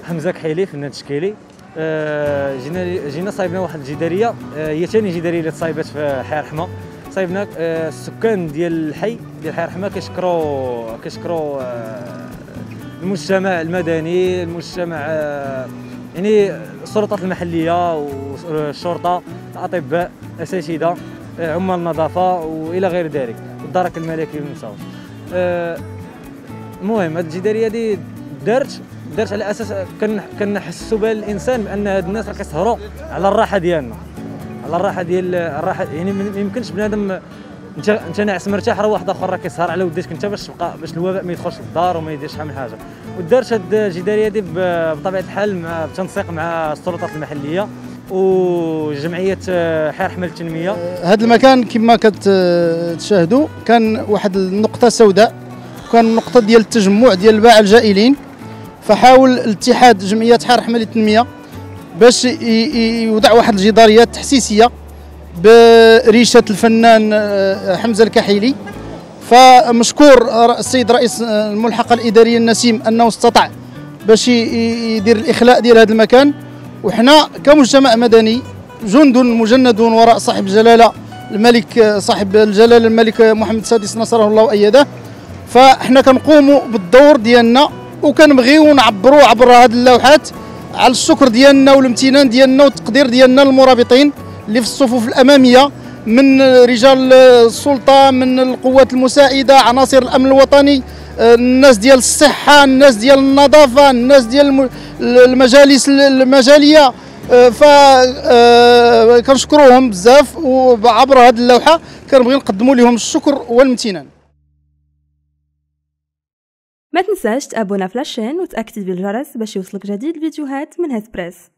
حمزه كحيلي فنان تشكيلي. جينا صايبنا واحد الجداريه، هي ثاني جداريه اللي تصايبت في حي رحمه. صايبنا السكان ديال الحي ديال حي رحمه كيشكروا المجتمع المدني، المجتمع يعني السلطات المحليه والشرطه، الاطباء، الاساتذه، عمال النظافه والى غير ذلك، الدرك الملكي والمساوس. المهم هذه الجداريه دي دارت على اساس كنحسوا بها الانسان بان هاد الناس راه كيسهروا على الراحه ديالنا، على الراحه ديال الراحه. يعني ما يمكنش بنادم انت ناعس مرتاح راه واحد اخر راه كيسهر على وديك انت باش الوباء ما يدخلش للدار وما يديرش شحال من حاجه. ودارت هاد الجداريه دي بطبيعه الحال بالتنسيق مع السلطات المحليه وجمعيه حي رحمه للتنميه. هذا المكان كما كتشاهدوا كان واحد النقطه سوداء، كان نقطه ديال التجمع ديال الباعة الجائلين. فحاول الاتحاد جمعيه حي رحمه للتنميه باش يوضع واحد الجداريات تحسيسيه بريشه الفنان حمزه الكحيلي. فمشكور السيد رئيس الملحقه الاداريه النسيم انه استطاع باش يدير الاخلاء ديال هذا المكان. وحنا كمجتمع مدني جند مجند وراء صاحب الجلاله الملك صاحب الجلاله الملك محمد السادس نصره الله وايده. فاحنا كنقوموا بالدور ديالنا وكنبغيو نعبروا عبر هذه اللوحات على الشكر ديالنا والامتنان ديالنا والتقدير ديالنا للمرابطين اللي في الصفوف الاماميه، من رجال السلطه، من القوات المساعده، عناصر الامن الوطني، الناس ديال الصحه، الناس ديال النظافه، الناس ديال المجالس المجاليه. فكنشكروهم بزاف، وعبر هذه اللوحه كنبغي نقدموا لهم الشكر والامتنان. ما تنساش تابونا في لاشين وتاكتيفي الجرس باش يوصلك جديد الفيديوهات من هاز بريس.